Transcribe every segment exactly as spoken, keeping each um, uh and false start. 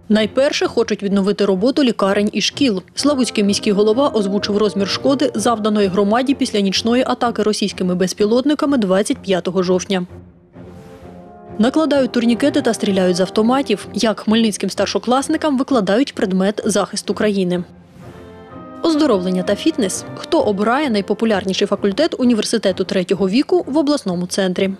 Найперше хочуть відновити роботу лікарень і шкіл. Славутський міський голова озвучив розмір шкоди, завданої громаді після нічної атаки російськими безпілотниками двадцять п'ятого жовтня. Накладають турнікети та стріляють з автоматів. Як хмельницьким старшокласникам викладають предмет «Захист України». Оздоровлення та фітнес. Хто обирає найпопулярніший факультет університету третього віку в обласному центрі?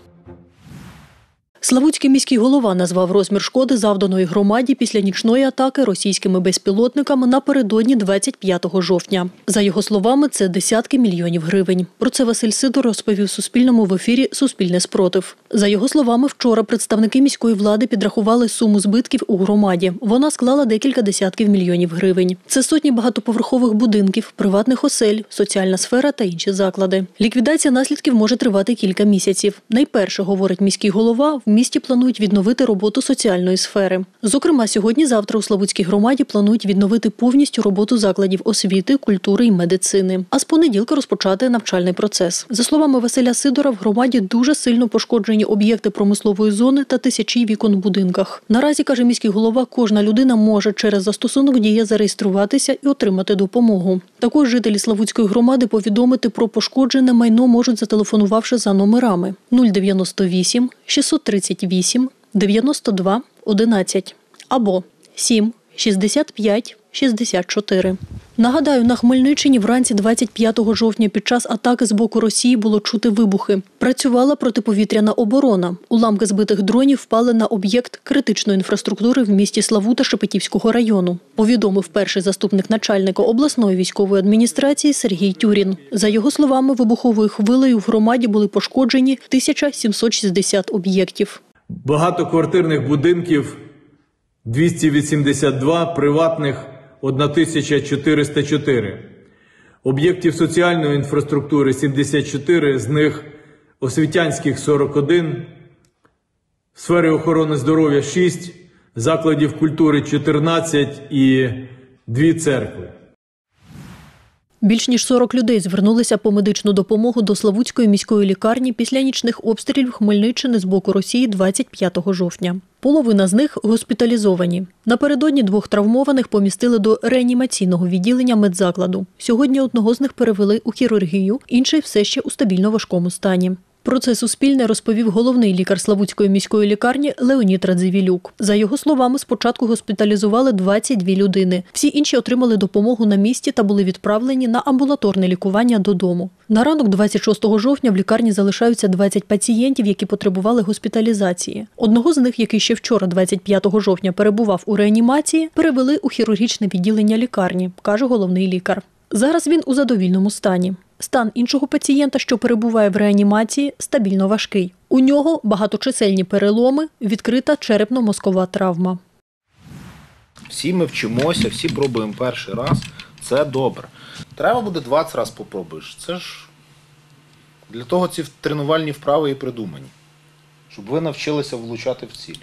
Славутський міський голова назвав розмір шкоди, завданої громаді після нічної атаки російськими безпілотниками напередодні двадцять п'ятого жовтня. За його словами, це десятки мільйонів гривень. Про це Василь Сидор розповів Суспільному в ефірі «Суспільне спротив». За його словами, вчора представники міської влади підрахували суму збитків у громаді. Вона склала декілька десятків мільйонів гривень. Це сотні багатоповерхових будинків, приватних осель, соціальна сфера та інші заклади. Ліквідація наслідків може тривати кілька місяців. Найперше, говорить міський голова, в місті планують відновити роботу соціальної сфери. Зокрема, сьогодні-завтра у Славутській громаді планують відновити повністю роботу закладів освіти, культури і медицини. А з понеділка розпочати навчальний процес. За словами Василя Сидора, в громаді дуже сильно пошкоджені об'єкти промислової зони та тисячі вікон в будинках. Наразі, каже міський голова, кожна людина може через застосунок «Дія» зареєструватися і отримати допомогу. Також жителі Славутської громади повідомити про пошкоджене майно можуть, зателефонувавши за номерами нуль дев'яносто вісім шістсот тридцять вісім дев'яносто два одинадцять або сім шістдесят п'ять шістдесят чотири. Нагадаю, на Хмельниччині вранці двадцять п'ятого жовтня під час атаки з боку Росії було чути вибухи. Працювала протиповітряна оборона. Уламки збитих дронів впали на об'єкт критичної інфраструктури в місті Славута Шепетівського району. Повідомив перший заступник начальника обласної військової адміністрації Сергій Тюрін. За його словами, вибуховою хвилею в громаді були пошкоджені тисяча сімсот шістдесят об'єктів. Багатоквартирних будинків двісті вісімдесят два, приватних тисяча чотириста чотири. Об'єктів соціальної інфраструктури сімдесят чотири, з них освітянських сорок один, в сфері охорони здоров'я шість, закладів культури чотирнадцять і дві церкви. Більш ніж сорок людей звернулися по медичну допомогу до Славутської міської лікарні після нічних обстрілів Хмельниччини з боку Росії двадцять п'ятого жовтня. Половина з них госпіталізовані. Напередодні двох травмованих помістили до реанімаційного відділення медзакладу. Сьогодні одного з них перевели у хірургію, інший все ще у стабільно важкому стані. Про це Суспільне розповів головний лікар Славутської міської лікарні Леонід Радзивілюк. За його словами, спочатку госпіталізували двадцять дві людини. Всі інші отримали допомогу на місці та були відправлені на амбулаторне лікування додому. На ранок двадцять шостого жовтня в лікарні залишаються двадцять пацієнтів, які потребували госпіталізації. Одного з них, який ще вчора, двадцять п'ятого жовтня, перебував у реанімації, перевели у хірургічне відділення лікарні, каже головний лікар. Зараз він у задовільному стані. Стан іншого пацієнта, що перебуває в реанімації, стабільно важкий. У нього багаточисельні переломи, відкрита черепно-мозкова травма. Всі ми вчимося, всі пробуємо перший раз. Це добре. Треба буде двадцять разів попробуєш. Це ж для того ці тренувальні вправи і придумані. Щоб ви навчилися влучати в ціль.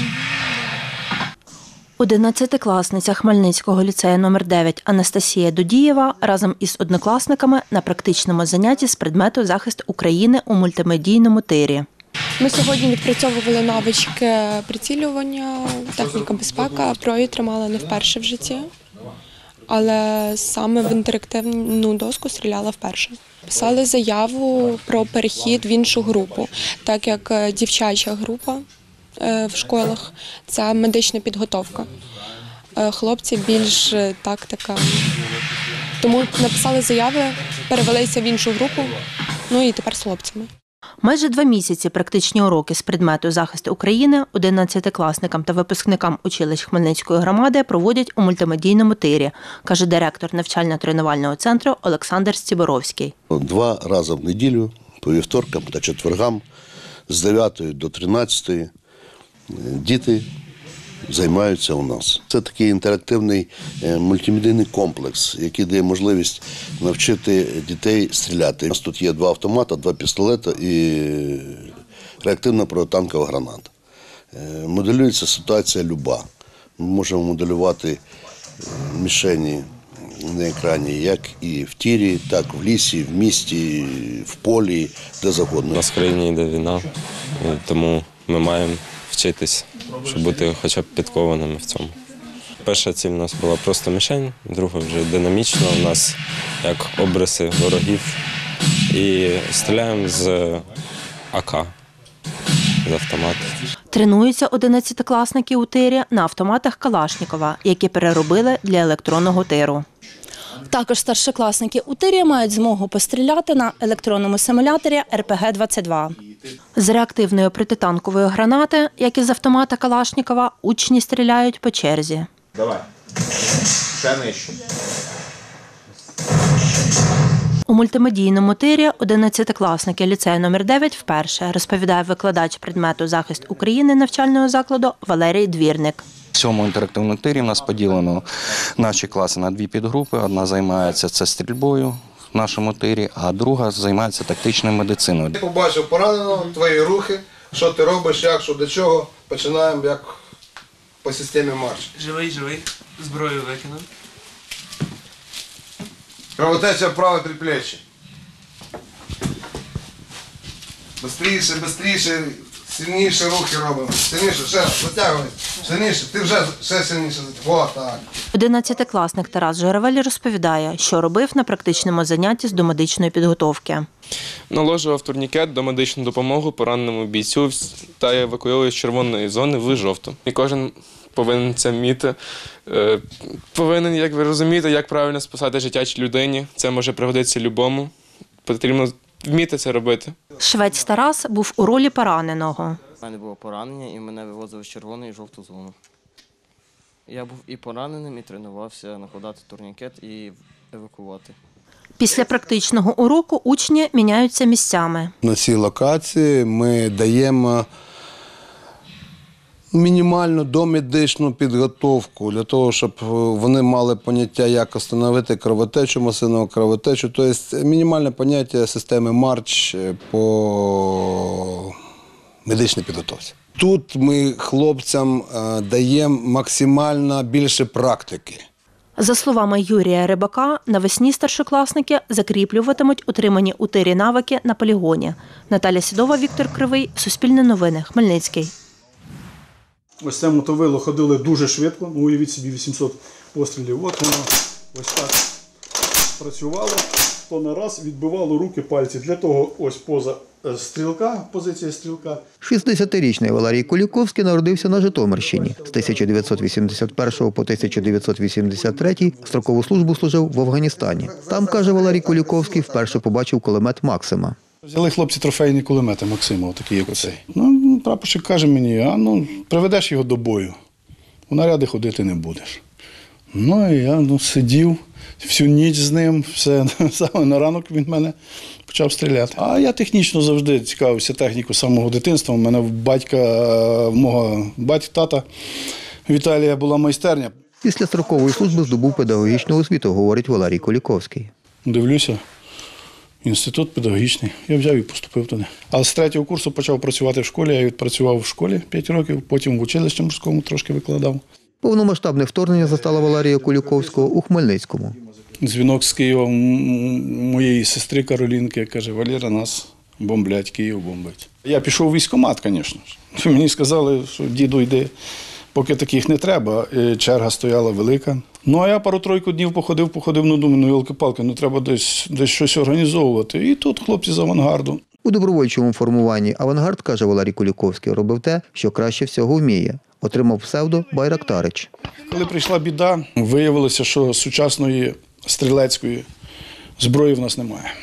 Одинадцятикласниця Хмельницького ліцею номер дев'ять Анастасія Додієва разом із однокласниками на практичному занятті з предмету «Захист України» у мультимедійному тирі. Ми сьогодні відпрацьовували навички прицілювання, техніка безпека. Зброю тримала не вперше в житті, але саме в інтерактивну доску стріляла вперше. Писали заяву про перехід в іншу групу, так як дівчача група в школах – це медична підготовка. Хлопці більш тактика. Тому написали заяви, перевелися в іншу групу, ну і тепер з хлопцями. Майже два місяці практичні уроки з предмету «Захист України» одинадцятикласникам та випускникам училищ Хмельницької громади проводять у мультимедійному тирі, каже директор навчально-тренувального центру Олександр Стіборовський. Два рази в неділю, по вівторкам та четвергам, з дев'ятої до тринадцятої, діти займаються у нас. Це такий інтерактивний мультимедійний комплекс, який дає можливість навчити дітей стріляти. У нас тут є два автомати, два пістолети і реактивна протитанкова граната. Моделюється ситуація люба. Ми можемо моделювати мішені на екрані як і в тірі, так і в лісі, в місті, в полі, де завгодно. У нас в країні йде війна, тому ми маємо вчитись, щоб бути хоча б підкованими в цьому. Перша ціль у нас була просто мішень, друга вже динамічна у нас, як обриси ворогів. І стріляємо з А К, з автомату. Тренуються одинадцятикласники у тирі на автоматах Калашнікова, які переробили для електронного тиру. Також старшокласники у тирі мають змогу постріляти на електронному симуляторі Р П Г двадцять два. З реактивної протитанкової гранати, як і з автомата Калашнікова, учні стріляють по черзі. Давай. Ще нижче. У мультимедійному тирі одинадцятикласники ліцею номер дев'ять вперше, розповідає викладач предмету «Захист України» навчального закладу Валерій Двірник. В цьому інтерактивному тирі в нас поділено наші класи на дві підгрупи. Одна займається це стрільбою в нашому тирі, а друга займається тактичною медициною. Ти побачив пораненого, твої рухи, що ти робиш, як, що, до чого. Починаємо як по системі марш. Живий, живий. Зброю викинув. Кровотеча в праве предплечье. Бистріше, бистріше, сильніше рухи робимо. Сильніше, ще раз, затягуй. Сильніше, ти вже ще сильніше затягуй. О, так. Одинадцятикласник Тарас Журавель розповідає, що робив на практичному занятті з домедичної підготовки. Наложував турнікет, домедичну допомогу пораненому бійцю та евакуював з червоної зони в жовту. І кожен повинен це вміти. Повинен, як ви розумієте, як правильно спасати життя людині. Це може пригодитися любому. Потрібно вміти це робити. Швець Тарас був у ролі пораненого. У мене було поранення і мене вивозили з червоної і жовту зону. Я був і пораненим, і тренувався накладати турнікет і евакувати. Після практичного уроку учні міняються місцями. На цій локації ми даємо мінімальну домедичну підготовку для того, щоб вони мали поняття, як встановити кровотечу, масивну кровотечу. Тобто мінімальне поняття системи марч по медичній підготовці. Тут ми хлопцям даємо максимально більше практики. За словами Юрія Рибака, навесні старшокласники закріплюватимуть отримані у тирі навики на полігоні. Наталя Сідова, Віктор Кривий, Суспільне новини, Хмельницький. Ось це мотовило ходили дуже швидко, ну, уявіть собі вісімсот пострілів. От воно ось так працювало, то на раз відбивало руки, пальці. Для того ось поза стрілка, позиція стрілка. шістдесятирічний Валерій Куліковський народився на Житомирщині. З тисяча дев'ятсот вісімдесят першого по тисяча дев'ятсот вісімдесят третій строкову службу служив в Афганістані. Там, каже Валерій Куліковський, вперше побачив кулемет «Максима». Взяли хлопці трофейні кулемети Максима, такий як оцей. Ну, прапорщик каже мені, а ну, приведеш його до бою, у наряди ходити не будеш. Ну, і я ну, сидів всю ніч з ним, все, саме на ранок він мене почав стріляти. А я технічно завжди цікавився технікою з самого дитинства. У мене в батька, в мого батька, тата Віталія була майстерня. Після строкової служби здобув педагогічну освіту, говорить Валерій Куліковський. Дивлюся. Інститут педагогічний. Я взяв і поступив туди. А з третього курсу почав працювати в школі. Я відпрацював в школі п'ять років, потім в училищі морському трошки викладав. Повномасштабне вторгнення застало Валерія Куліковського у Хмельницькому. Дзвінок з Києва моєї сестри Каролінки, каже, Валера, нас бомблять, Київ бомбить. Я пішов у військкомат, звісно. Мені сказали, що діду йди, поки таких не треба. Черга стояла велика. Ну, а я пару-тройку днів походив, походив, ну, думаю, ну, йолки-палки, ну, треба десь, десь щось організовувати. І тут хлопці з авангарду. У добровольчому формуванні «Авангард», каже Валерій Куліковський, робив те, що краще всього вміє. Отримав псевдо «Байрактарич». Коли прийшла біда, виявилося, що сучасної стрілецької зброї в нас немає.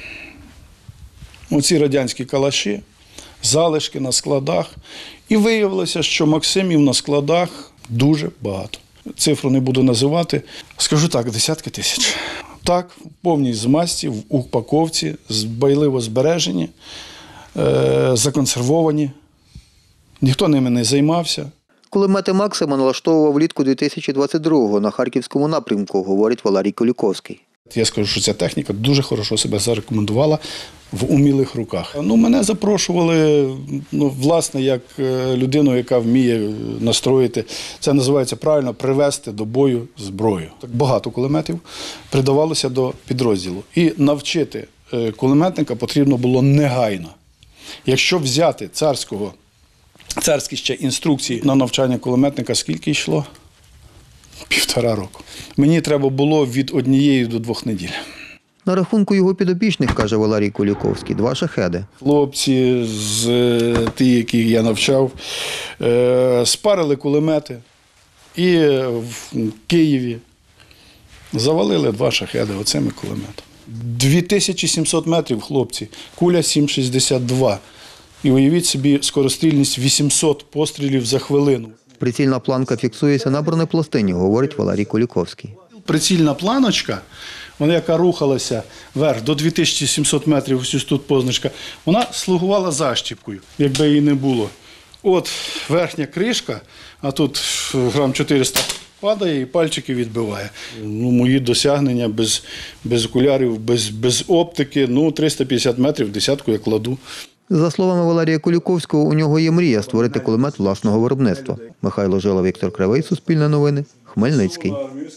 Оці радянські калаші, залишки на складах. І виявилося, що Максимів на складах дуже багато. Цифру не буду називати. Скажу так, десятки тисяч. Так, в повній змасті, в упаковці, байливо збережені, е- законсервовані. Ніхто ними не займався. Кулемети «Максима» налаштовував влітку дві тисячі двадцять другого на Харківському напрямку, говорить Валерій Куліковський. Я скажу, що ця техніка дуже хорошо себе зарекомендувала в умілих руках. Ну, мене запрошували, ну, власне, як людину, яка вміє настроїти, це називається правильно, привести до бою зброю. Так багато кулеметів придавалося до підрозділу. І навчити кулеметника потрібно було негайно. Якщо взяти царського, царські ще інструкції на навчання кулеметника, скільки йшло? Півтора року. Мені треба було від однієї до двох неділь. На рахунку його підопічних, каже Валерій Куліковський, два шахеди. Хлопці, з ті, яких я навчав, спарили кулемети і в Києві завалили два шахеди оцими кулеметами. дві тисячі сімсот метрів, хлопці, куля сім шістдесят два. І уявіть собі, скорострільність вісімсот пострілів за хвилину. Прицільна планка фіксується на бронепластині, говорить Валерій Куліковський. Прицільна планочка, вона яка рухалася вверх до дві тисячі сімсот метрів, ось тут позначка, вона слугувала защіпкою, якби її не було. От верхня кришка, а тут грам чотириста падає і пальчики відбиває. Ну, мої досягнення без, без окулярів, без, без оптики, ну, триста п'ятдесят метрів, десятку я кладу. За словами Валерія Куліковського, у нього є мрія створити кулемет власного виробництва. Михайло Жила, Віктор Кривий, Суспільне новини, Хмельницький.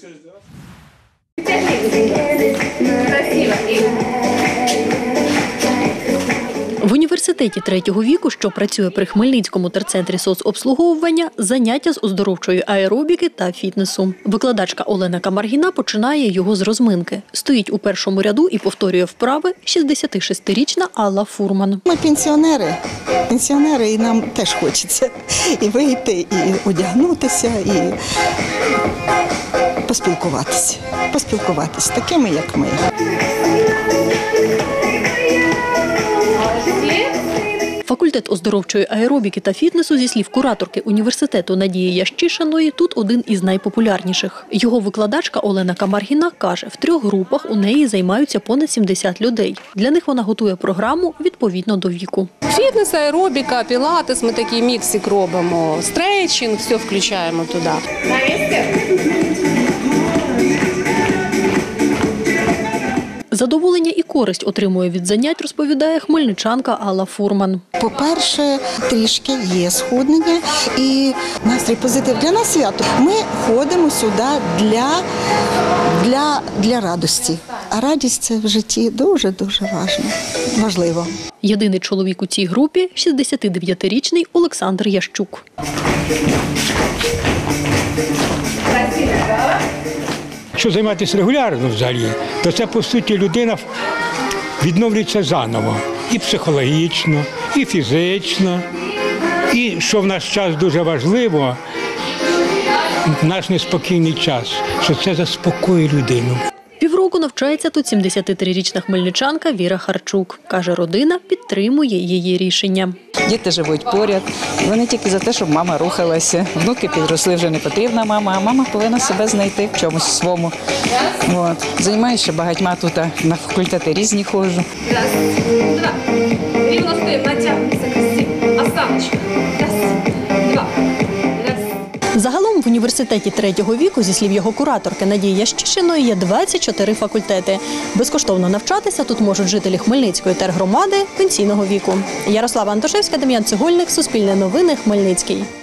В університеті третього віку, що працює при Хмельницькому терцентрі соцобслуговування, заняття з оздоровчої аеробіки та фітнесу. Викладачка Олена Камаргіна починає його з розминки. Стоїть у першому ряду і повторює вправи шістдесятишестирічна Алла Фурман. Ми пенсіонери, пенсіонери, і нам теж хочеться і вийти, і одягнутися, і поспілкуватися. Поспілкуватися з такими, як ми. Факультет оздоровчої аеробіки та фітнесу, зі слів кураторки університету Надії Ящишиної, тут один із найпопулярніших. Його викладачка Олена Камаргіна каже, в трьох групах у неї займаються понад сімдесят людей. Для них вона готує програму відповідно до віку. Фітнес, аеробіка, пілатес, ми такий міксик робимо, стрейчинг, все включаємо туди. Задоволення і користь отримує від занять, розповідає хмельничанка Алла Фурман. По-перше, трішки є схуднення і настрій позитив. Для нас свято. Ми ходимо сюди для, для, для радості. А радість – це в житті дуже-дуже важливо. Єдиний чоловік у цій групі – шістдесятидев'ятирічний Олександр Ящук. Якщо займатися регулярно взагалі, то це, по суті, людина відновлюється заново. І психологічно, і фізично, і, що в наш час дуже важливо, наш неспокійний час, що це заспокоює людину. Півроку навчається тут сімдесятитрирічна хмельничанка Віра Харчук. Каже, родина підтримує її рішення. Діти живуть поряд, вони тільки за те, щоб мама рухалася. Внуки підросли, вже не потрібна мама, а мама повинна себе знайти в чомусь своєму. От. Займаюся багатьма тут, на факультети різні ходжу. Раз, два, рівно стоїмо, натягнемося, красиво, осаночка. Раз, два. Загалом в університеті третього віку, зі слів його кураторки Надії Ящишиної, є двадцять чотири факультети. Безкоштовно навчатися тут можуть жителі Хмельницької тергромади пенсійного віку. Ярослава Антошевська, Дем'ян Цегольник, Суспільне новини, Хмельницький.